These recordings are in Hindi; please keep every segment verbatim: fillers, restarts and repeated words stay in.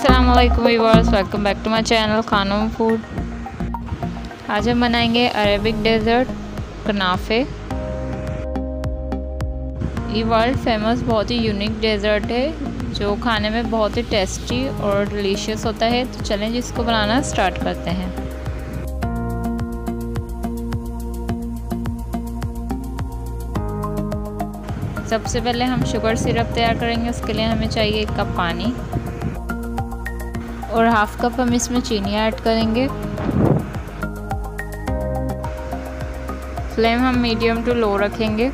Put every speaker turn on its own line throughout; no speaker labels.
अस्सलाम वालेकुम viewers, welcome back to my channel खानोम फूड। आज हम बनाएंगे अरेबिक डेजर्ट कनाफे। ये वर्ल्ड फेमस बहुत ही यूनिक डेजर्ट है जो खाने में बहुत ही टेस्टी और डिलीशियस होता है। तो चलें इसको बनाना स्टार्ट करते हैं। सबसे पहले हम शुगर सिरप तैयार करेंगे। उसके लिए हमें चाहिए एक कप पानी और हाफ कप हम इसमें चीनी ऐड करेंगे। फ्लेम हम मीडियम टू लो रखेंगे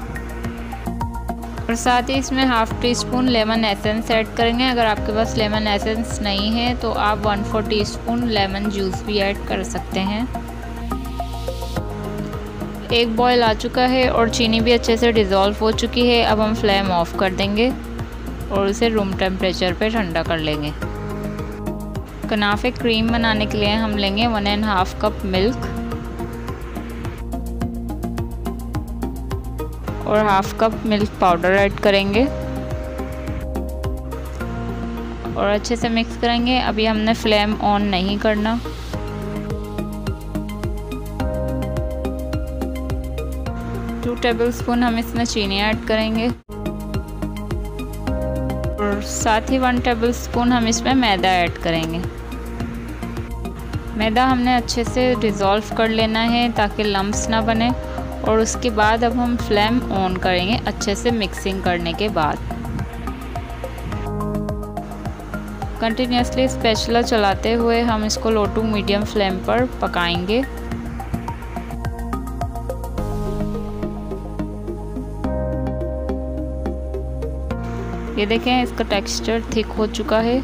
और साथ ही इसमें half teaspoon lemon essence add करेंगे। अगर आपके पास लेमन एसेंस नहीं है तो आप one four teaspoon lemon juice भी ऐड कर सकते हैं। एक बॉयल आ चुका है और चीनी भी अच्छे से डिज़ोल्व हो चुकी है। अब हम फ्लेम ऑफ कर देंगे और उसे रूम टेम्परेचर पे ठंडा कर लेंगे। कनाफे क्रीम बनाने के लिए हम लेंगे one and half cup milk और half cup milk powder add करेंगे और अच्छे से मिक्स करेंगे। अभी हमने फ्लेम ऑन नहीं करना। टू टेबलस्पून हम इसमें चीनी ऐड करेंगे और साथ ही वन टेबलस्पून हम इसमें मैदा ऐड करेंगे। मैदा हमने अच्छे से डिज़ोल्व कर लेना है ताकि लम्प्स ना बने। और उसके बाद अब हम फ्लेम ऑन करेंगे अच्छे से मिक्सिंग करने के बाद। कंटिन्यूसली स्पैचुला चलाते हुए हम इसको लो टू मीडियम फ्लेम पर पकाएंगे। ये देखें, इसका टेक्सचर थिक हो चुका है।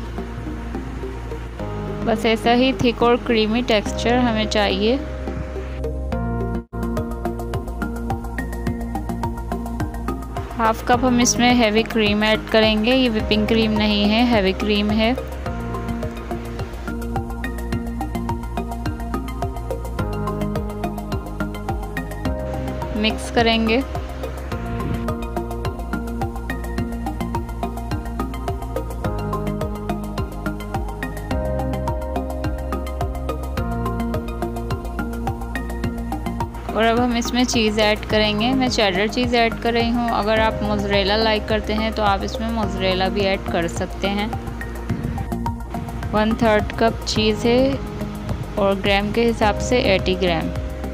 बस ऐसा ही थिक और क्रीमी टेक्सचर हमें चाहिए। हाफ कप हम इसमें हैवी क्रीम ऐड करेंगे। ये व्हिपिंग क्रीम नहीं है, हैवी क्रीम है। मिक्स करेंगे। और अब हम इसमें चीज़ ऐड करेंगे। मैं चेडर चीज़ ऐड कर रही हूँ। अगर आप मोज़रेला लाइक करते हैं तो आप इसमें मोज़रेला भी ऐड कर सकते हैं। वन थर्ड कप चीज़ है और ग्राम के हिसाब से अस्सी ग्राम।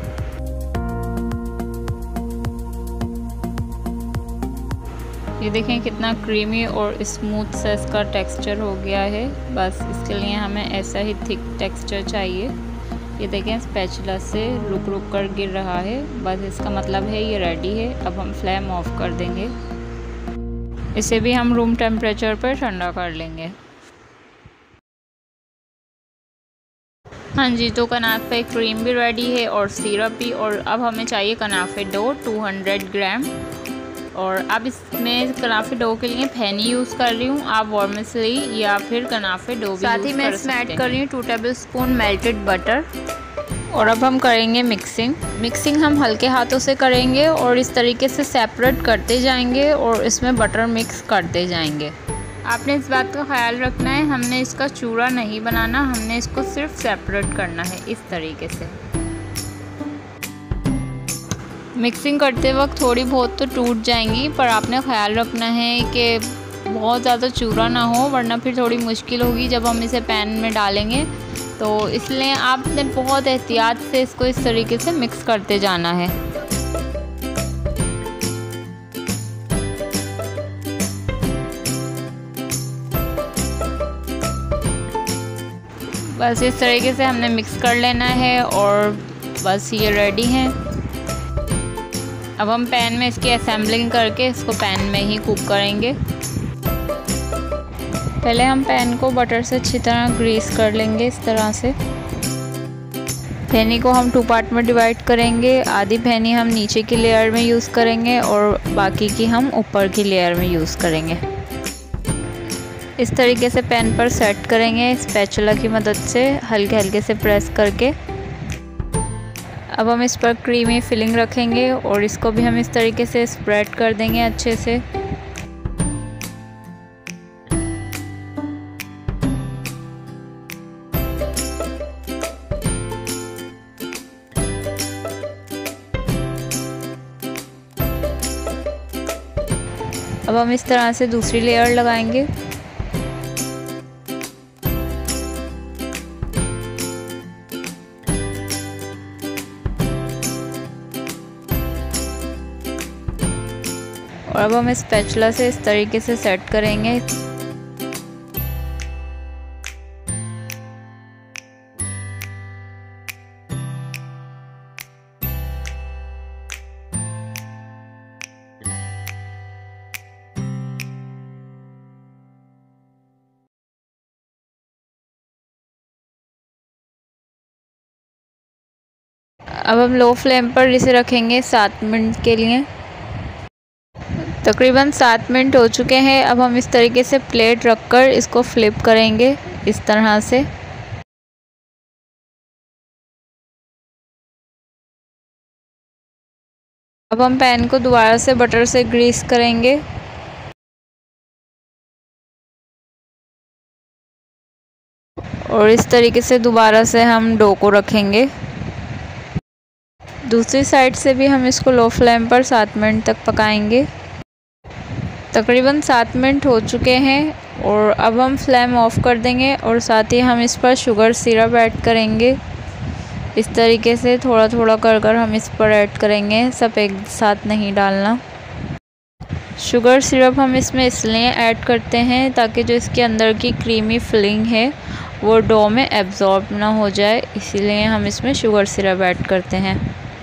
ये देखें कितना क्रीमी और स्मूथ सा इसका टेक्सचर हो गया है। बस इसके लिए हमें ऐसा ही थिक टेक्सचर चाहिए। ये देखें, स्पैचुला से रुक रुक कर गिर रहा है। बस इसका मतलब है ये रेडी है। अब हम फ्लेम ऑफ कर देंगे। इसे भी हम रूम टेम्परेचर पर ठंडा कर लेंगे। हाँ जी, तो कनाफे क्रीम भी रेडी है और सिरप भी। और अब हमें चाहिए कनाफे डो टू हंड्रेड ग्राम। और अब इसमें कनाफे डो के लिए फैनी यूज़ कर रही हूँ। आप वर्मिसली या फिर कनाफे डो भी साथ ही मैं इसमें ऐड कर रही हूँ two tablespoon melted butter. और अब हम करेंगे मिक्सिंग। मिक्सिंग हम हल्के हाथों से करेंगे और इस तरीके से सेपरेट करते जाएंगे और इसमें बटर मिक्स करते जाएंगे। आपने इस बात का ख्याल रखना है, हमने इसका चूरा नहीं बनाना, हमने इसको सिर्फ सेपरेट करना है इस तरीके से। मिक्सिंग करते वक्त थोड़ी बहुत तो टूट जाएंगी, पर आपने ख्याल रखना है कि बहुत ज़्यादा चूरा ना हो, वरना फिर थोड़ी मुश्किल होगी जब हम इसे पैन में डालेंगे। तो इसलिए आपने बहुत एहतियात से इसको इस तरीके से मिक्स करते जाना है। बस इस तरीके से हमने मिक्स कर लेना है और बस ये रेडी है। अब हम पैन में इसकी असेंबलिंग करके इसको पैन में ही कुक करेंगे। पहले हम पैन को बटर से अच्छी तरह ग्रीस कर लेंगे इस तरह से। फैनी को हम टू पार्ट में डिवाइड करेंगे। आधी फैनी हम नीचे की लेयर में यूज़ करेंगे और बाकी की हम ऊपर की लेयर में यूज़ करेंगे। इस तरीके से पैन पर सेट करेंगे स्पैचुला की मदद से, हल्के हल्के से प्रेस करके। अब हम इस पर क्रीमी फिलिंग रखेंगे और इसको भी हम इस तरीके से स्प्रेड कर देंगे अच्छे से। अब हम इस तरह से दूसरी लेयर लगाएंगे। और अब हम स्पैचुला से इस तरीके से सेट करेंगे। अब हम लो फ्लेम पर इसे रखेंगे सात मिनट के लिए। तकरीबन सात मिनट हो चुके हैं। अब हम इस तरीके से प्लेट रखकर इसको फ्लिप करेंगे इस तरह से। अब हम पैन को दोबारा से बटर से ग्रीस करेंगे। और इस तरीके से दोबारा से हम डो को रखेंगे। दूसरी साइड से भी हम इसको लो फ्लेम पर सात मिनट तक पकाएंगे। तकरीबन सात मिनट हो चुके हैं और अब हम फ्लेम ऑफ कर देंगे और साथ ही हम इस पर शुगर सिरप ऐड करेंगे। इस तरीके से थोड़ा थोड़ा कर कर हम इस पर ऐड करेंगे, सब एक साथ नहीं डालना। शुगर सिरप हम इसमें इसलिए ऐड करते हैं ताकि जो इसके अंदर की क्रीमी फिलिंग है वो डो में एब्जॉर्ब ना हो जाए, इसीलिए हम इसमें शुगर सिरप ऐड करते हैं।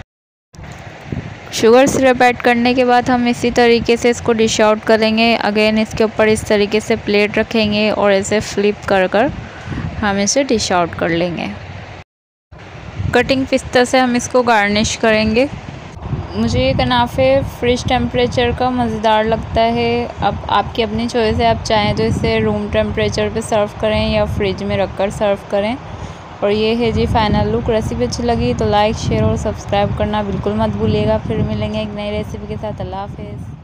शुगर सिरप ऐड करने के बाद हम इसी तरीके से इसको डिश आउट करेंगे। अगेन इसके ऊपर इस तरीके से प्लेट रखेंगे और ऐसे फ्लिप कर कर हम इसे डिश आउट कर लेंगे। कटिंग पिस्ता से हम इसको गार्निश करेंगे। मुझे ये कनाफे फ्रिज टेम्परेचर का मज़ेदार लगता है। अब आपकी अपनी चॉइस है, आप चाहें तो इसे रूम टेम्परेचर पे सर्व करें या फ्रिज में रख कर सर्व करें। और ये है जी फाइनल लुक। रेसिपी अच्छी लगी तो लाइक शेयर और सब्सक्राइब करना बिल्कुल मत भूलिएगा। फिर मिलेंगे एक नई रेसिपी के साथ। अल्लाह हाफिज़।